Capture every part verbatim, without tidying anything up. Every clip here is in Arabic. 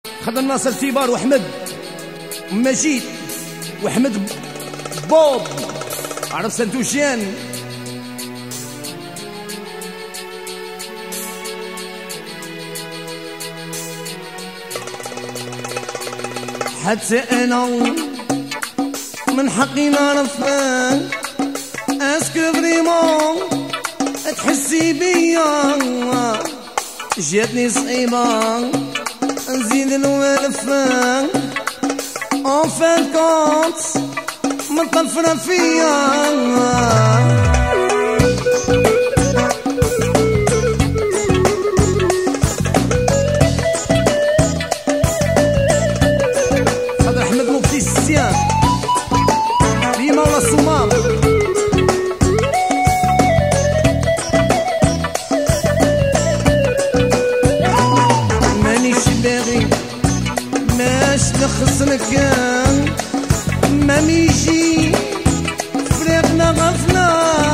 خدم ناصر تيبار وأحمد مجيد وأحمد بوب عرب سنتوشيان. حتى أنا من حقي نعرف اسكو فريمون تحسي بيا جاتني صعيبة نزيد الوالف اون فان كونت مطفرة فيا. هذا أحمد مفتي السيان ديما ولا الصومال. مانيش باغي ماش نخسرك ما ميجي فريقنا غفلة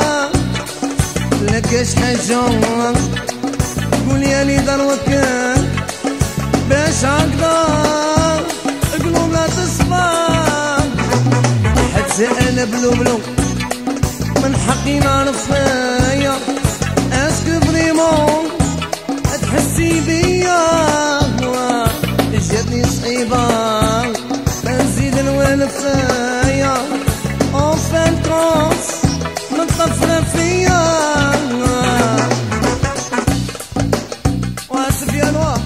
لكاش حاجة قولي لي دروك باش هكذا قلوب لا تصفى. حتى انا بلو بلو من حقي نعرف يا اسكو فريمون تحسي بيا جاتني صعيبة نزيد الوالفايا اون فان كونت مطفرة فيا. واسف يا نوار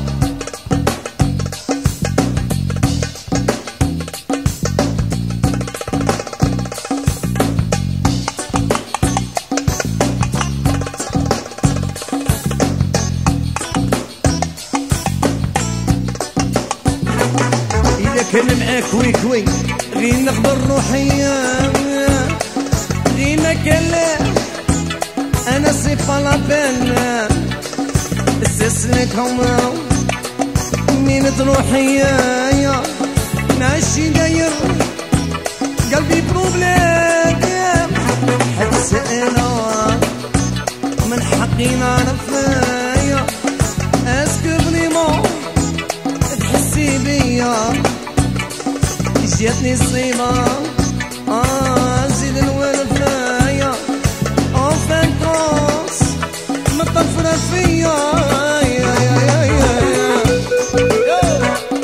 كان معاك وي كوي غير نخبر روحيا غير ما كان لا انا سي با لا بين استسلك هما مين تروحيا يا ماشي داير قلبي بروبليم. حتى انا من حقي نعرف يا اسكو فريمون تحسي بيا جاتني صعيبة آه زيد الوالفايا أون فان كونت مطفرة فيا. يا يا يا يا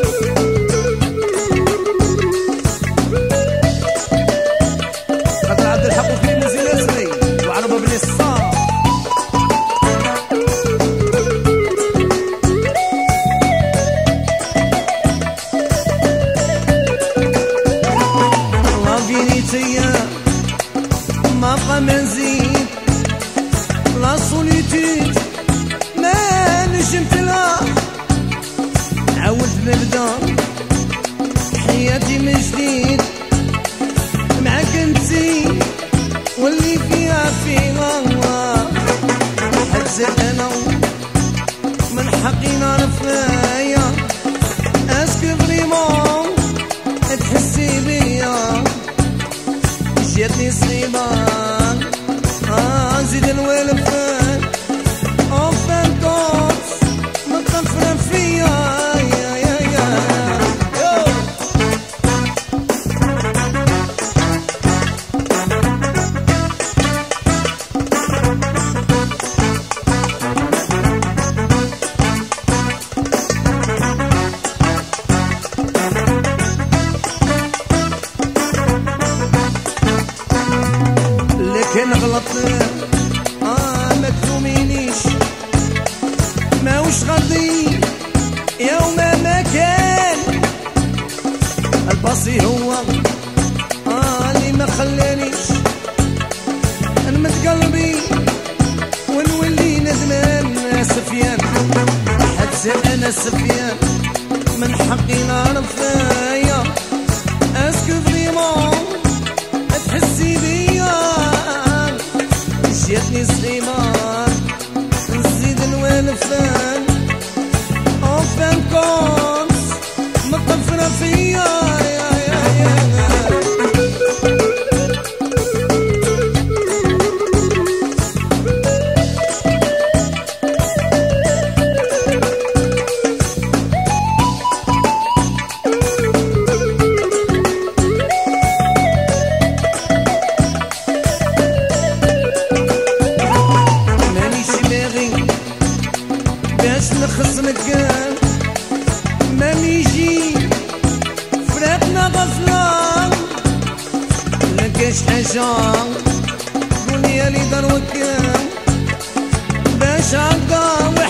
خاطر عبد الحق وكريم الزلازلي وعربة بن الصار. ما بقى ما نزيد لا سوليتود ما نجمت لها عاودت نبدا حياتي من جديد معاك انتي واللي فيها فيها. حتى انا من حقي نعرف يا اسكو فريمون تحسي بيا جاتني صعيبة آه زيد الوالفان أون فان كونت مطفرة فيا. يا يا يا لكن غلط آه ما تلومينيش ماوش غلطي يوم ما كان الباصي هو آه اللي ما خلانيش نمد قلبي ونولي ندمان سفيان. حتى انا سفيان من حقي نعرف يا اسكو فريمون تحسي بيا جاتني صعيبة نزيد الوالفان اون فان كونت مطفرة فيا. يا يا يا انا غفلان مكاش حاجة قولي لي دروك باش هكا